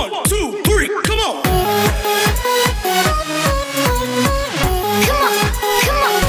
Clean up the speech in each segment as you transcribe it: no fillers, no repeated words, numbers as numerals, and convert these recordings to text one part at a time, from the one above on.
1, 2, 3, come on! Come on, come on.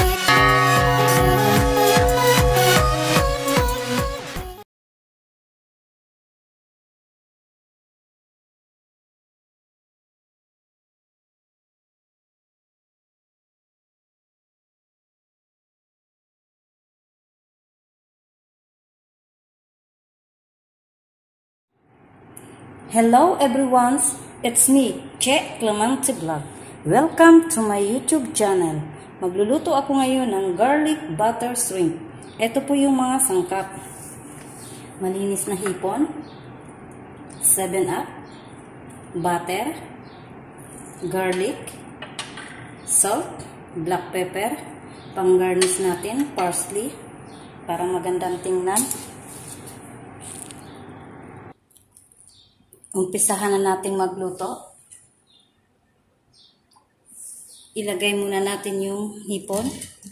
Hello everyone, it's me, Che Clemente Vlog. Welcome to my YouTube channel. Magluluto ako ngayon ng garlic butter shrimp. Ito po yung mga sangkap. Malinis na hipon, 7-Up, butter, garlic, salt, black pepper, pang-garnish natin, parsley, para magandang tingnan. Umpisahan na natin magluto. Ilagay muna natin yung hipon.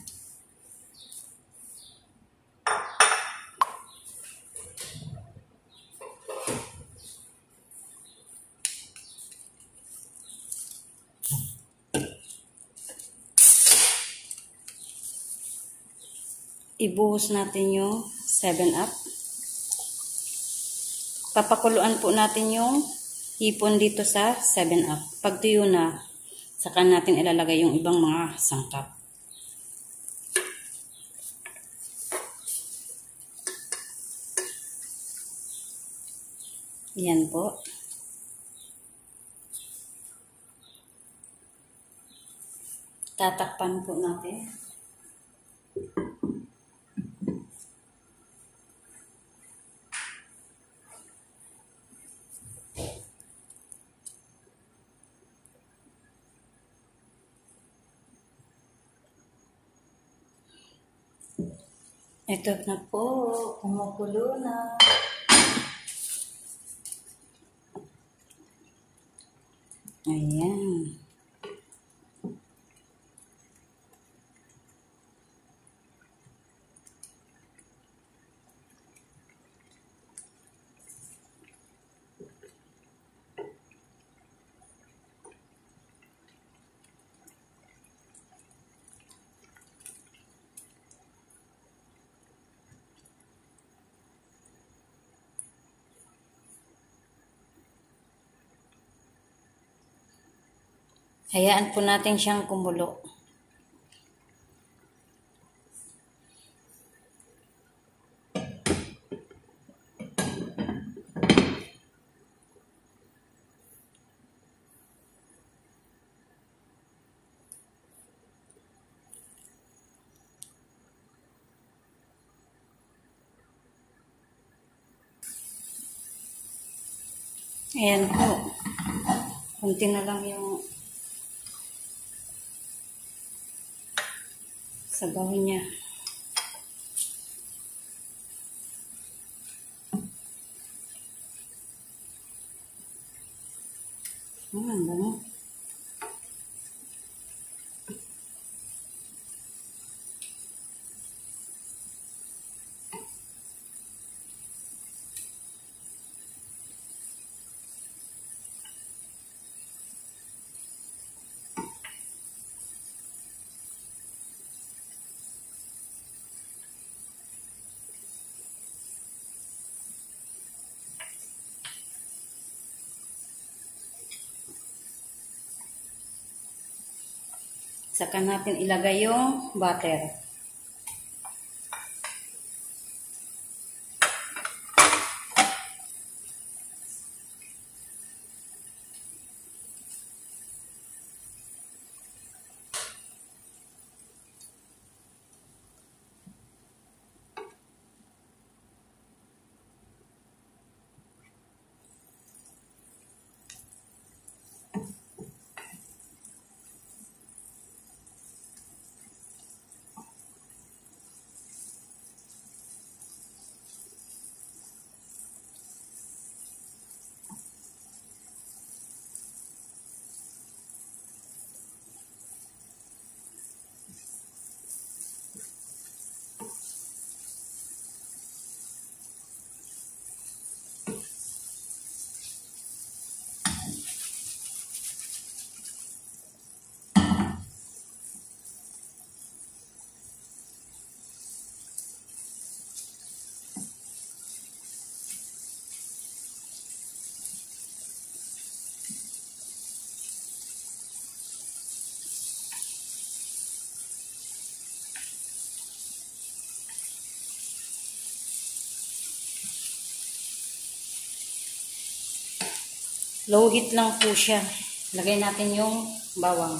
Ibuhos natin yung 7-Up. Papakuluan po natin yung hipon dito sa 7-Up. Pag tuyo na, saka natin ilalagay yung ibang mga sangkap. Yan po. Tatakpan po natin. Ito na po, kumukulo na. Ayan. Hayaan po natin siyang kumulo. Ayan po. Kunti na lang yung sabaw niya. Ang bango. Saka natin ilagay yung butter. Low heat lang po siya. Lagay natin yung bawang.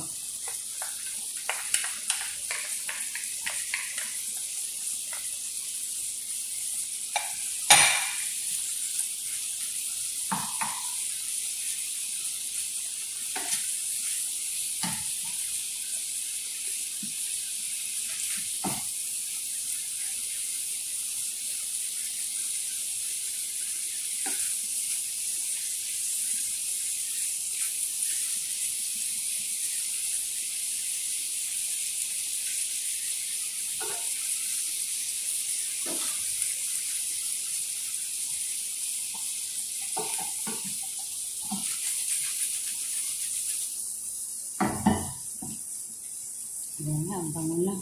Ayan na, ang bango na.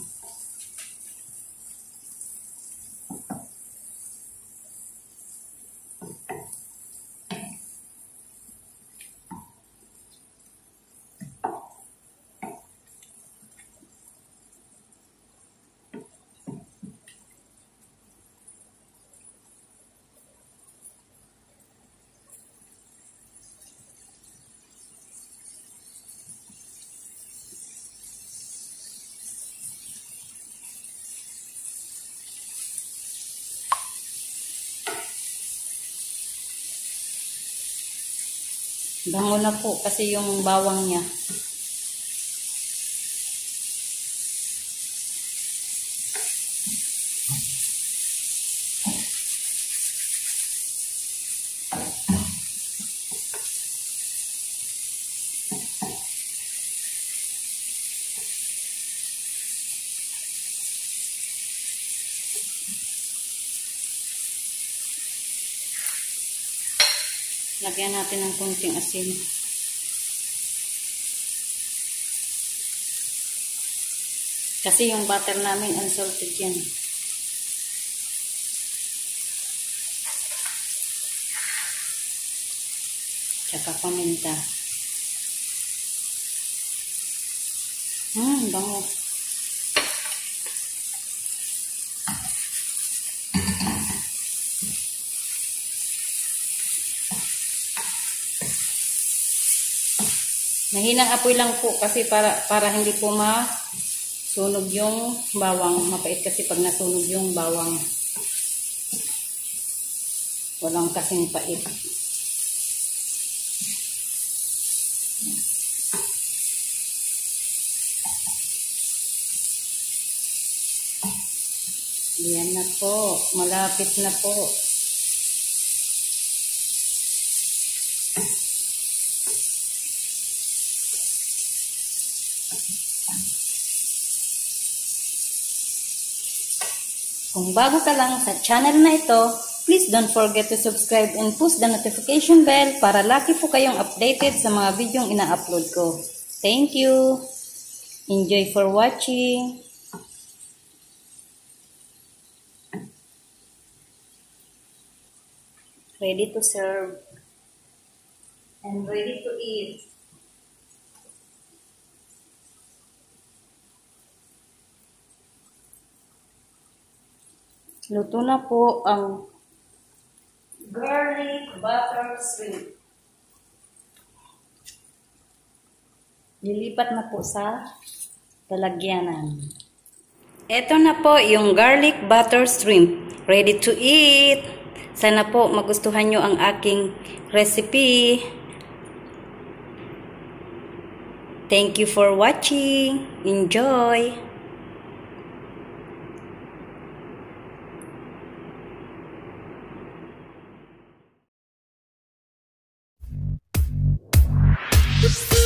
Bango na po kasi yung bawang niya. Lagyan natin ng konting asin. Kasi yung butter namin unsalted yan. Tsaka paminta. Bango. Mahinang apoy lang po kasi para hindi po masunog yung bawang. Mapait kasi pag nasunog yung bawang. Walang kasing pait. Yan na po. Malapit na po. Kung bago ka lang sa channel na ito, please don't forget to subscribe and push the notification bell para lagi po kayong updated sa mga videong ina-upload ko. Thank you! Enjoy for watching! Ready to serve and ready to eat. Luto na po ang garlic butter shrimp. Lilipat na po sa lalagyanan. Ito na po yung garlic butter shrimp. Ready to eat. Sana po magustuhan nyo ang aking recipe. Thank you for watching. Enjoy! Whoop.